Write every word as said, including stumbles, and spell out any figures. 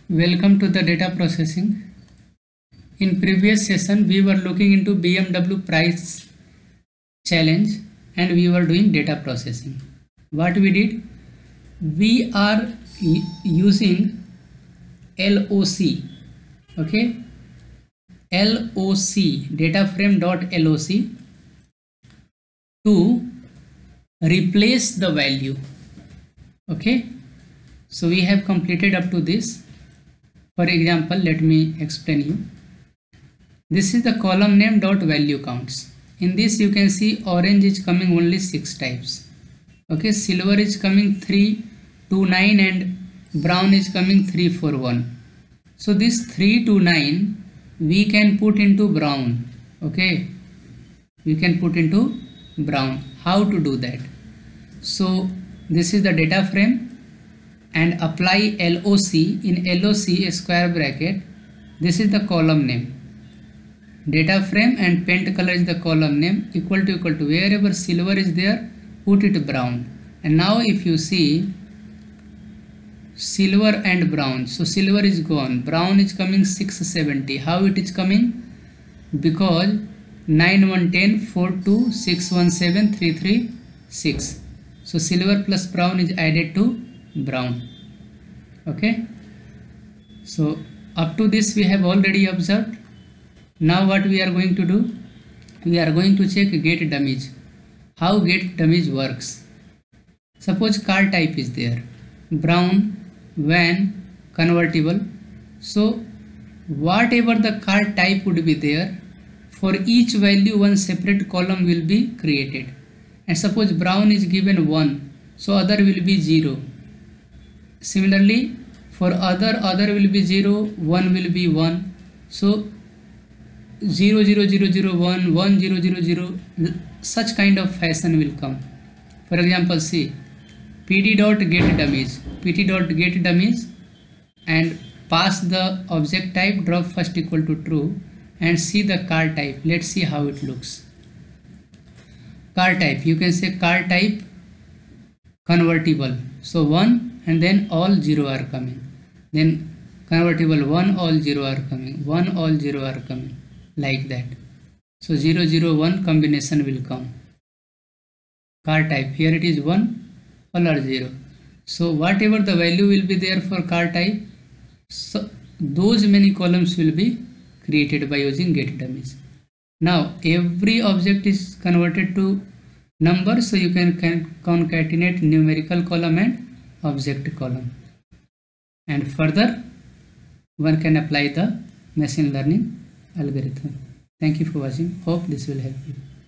Welcome to the data processing. In previous session we were looking into B M W price challenge and we were doing data processing. What we did? We are using L O C, okay, L O C, data frame dot L O C, to replace the value. Okay, so we have completed up to this. For example, let me explain you. This is the column name dot value counts. In this you can see orange is coming only six types. Okay, silver is coming three two nine and brown is coming three four one. So this three two nine we can put into brown. Okay, we can put into brown. How to do that? So this is the data frame and apply L O C. In L O C a square bracket, this is the column name, data frame, and paint color is the column name, equal to equal to wherever silver is there put it brown. And now if you see silver and brown, so silver is gone, brown is coming six seventy. How it is coming? Because nine one one zero four two six one seven three three six. So silver plus brown is added to brown. Okay, so up to this we have already observed. Now what we are going to do? We are going to check get dummies. How get dummies works? Suppose car type is there, brown, van, convertible. So whatever the car type would be there, for each value one separate column will be created. And suppose brown is given one, so other will be zero. Similarly for other, other will be zero, one will be one. So zero zero zero zero one, one zero zero zero, such kind of fashion will come. For example, see pd dot get dummies, pt dot get dummies, and pass the object type, drop first equal to true, and see the car type. Let's see how it looks. Car type, you can say car type convertible, so one and then all zero are coming, then convertible one, all zero are coming, one, all zero are coming, like that. So zero zero one combination will come. Car type, here it is one, all are zero. So whatever the value will be there for car type, so those many columns will be created by using get dummies. Now every object is converted to number, so you can, can concatenate numerical column and object column, and further one can apply the machine learning algorithm. Thank you for watching. Hope this will help you.